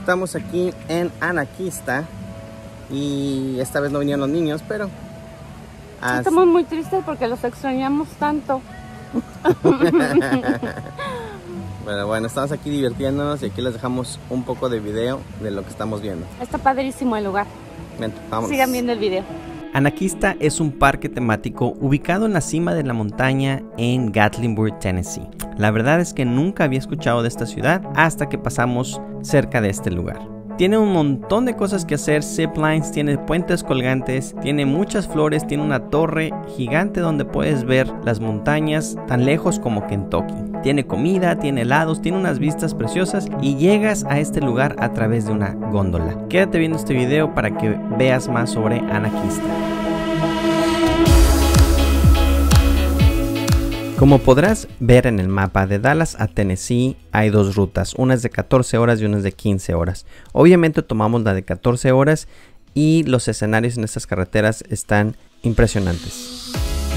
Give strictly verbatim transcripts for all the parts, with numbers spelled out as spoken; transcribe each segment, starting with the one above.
estamos aquí en Anakista y esta vez no vinieron los niños, pero... As... Estamos muy tristes porque los extrañamos tanto. Pero bueno, estamos aquí divirtiéndonos y aquí les dejamos un poco de video de lo que estamos viendo. Está padrísimo el lugar. Bien, vámonos. Sigan viendo el video. Anakista es un parque temático ubicado en la cima de la montaña en Gatlinburg, Tennessee. La verdad es que nunca había escuchado de esta ciudad hasta que pasamos cerca de este lugar. Tiene un montón de cosas que hacer, ziplines, tiene puentes colgantes, tiene muchas flores, tiene una torre gigante donde puedes ver las montañas tan lejos como Kentucky. Tiene comida, tiene helados, tiene unas vistas preciosas y llegas a este lugar a través de una góndola. Quédate viendo este video para que veas más sobre Anakista. Como podrás ver en el mapa, de Dallas a Tennessee hay dos rutas, una es de catorce horas y una es de quince horas. Obviamente tomamos la de catorce horas y los escenarios en estas carreteras están impresionantes.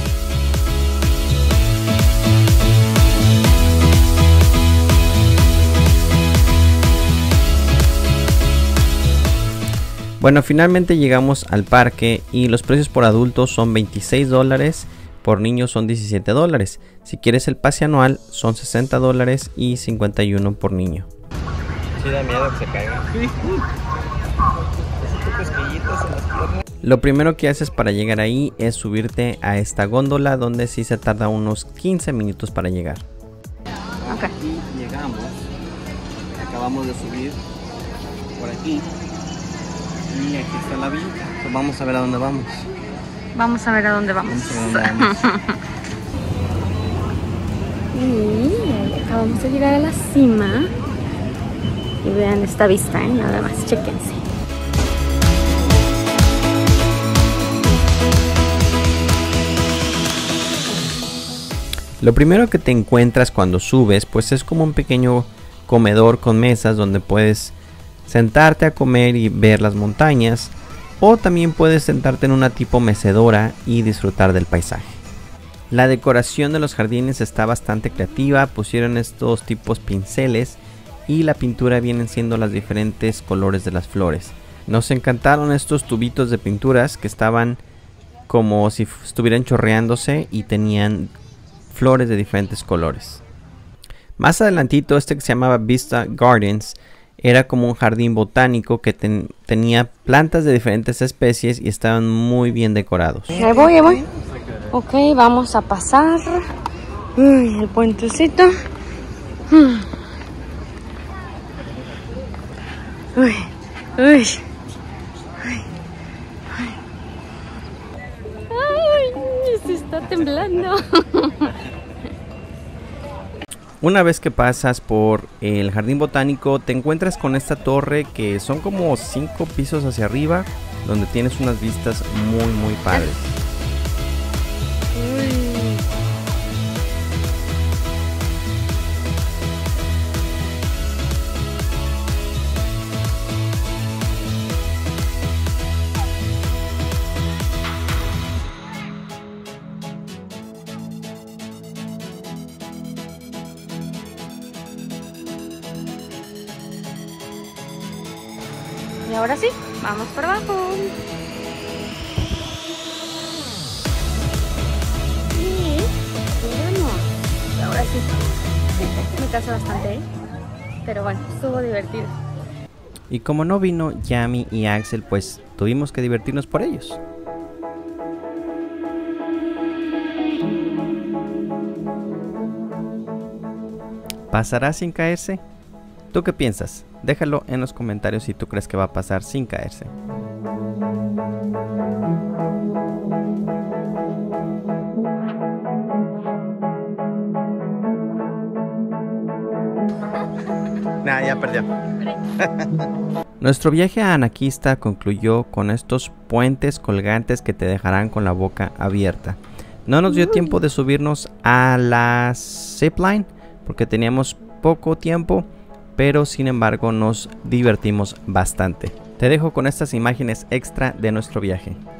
Bueno, finalmente llegamos al parque y los precios por adultos son veintiséis dólares. Por niños son diecisiete dólares. Si quieres el pase anual son sesenta dólares y cincuenta y uno por niño. Sí da miedo que se caiga. Lo primero que haces para llegar ahí es subirte a esta góndola donde sí se tarda unos quince minutos para llegar. Okay. Aquí llegamos. Acabamos de subir por aquí. Y aquí está la vía. Pues vamos a ver a dónde vamos. Vamos a ver a dónde vamos. Vamos, a ver dónde vamos. Y acabamos de llegar a la cima. Y vean esta vista, ¿eh? Nada más, chéquense. Lo primero que te encuentras cuando subes, pues es como un pequeño comedor con mesas donde puedes sentarte a comer y ver las montañas. O también puedes sentarte en una tipo mecedora y disfrutar del paisaje. La decoración de los jardines está bastante creativa, pusieron estos tipos pinceles y la pintura vienen siendo los diferentes colores de las flores. Nos encantaron estos tubitos de pinturas que estaban como si estuvieran chorreándose y tenían flores de diferentes colores. Más adelantito, este que se llamaba Vista Gardens era como un jardín botánico que ten, tenía plantas de diferentes especies y estaban muy bien decorados. Ahí voy, ahí voy. Ok, vamos a pasar. Uy, el puentecito. Uy, uy, uy. Ay, se está temblando. Una vez que pasas por el jardín botánico te encuentras con esta torre que son como cinco pisos hacia arriba, donde tienes unas vistas muy muy padres. Y ahora sí, vamos por abajo. Y llegamos. Y ahora sí, me cansé bastante, ¿eh? Pero bueno, estuvo divertido. Y como no vino Yami y Axel, pues tuvimos que divertirnos por ellos. ¿Pasará sin caerse? ¿Tú qué piensas? Déjalo en los comentarios si tú crees que va a pasar sin caerse. Nah, ya perdió. Nuestro viaje a Anakista concluyó con estos puentes colgantes que te dejarán con la boca abierta. No nos dio tiempo de subirnos a la zipline porque teníamos poco tiempo, pero sin embargo nos divertimos bastante. Te dejo con estas imágenes extra de nuestro viaje.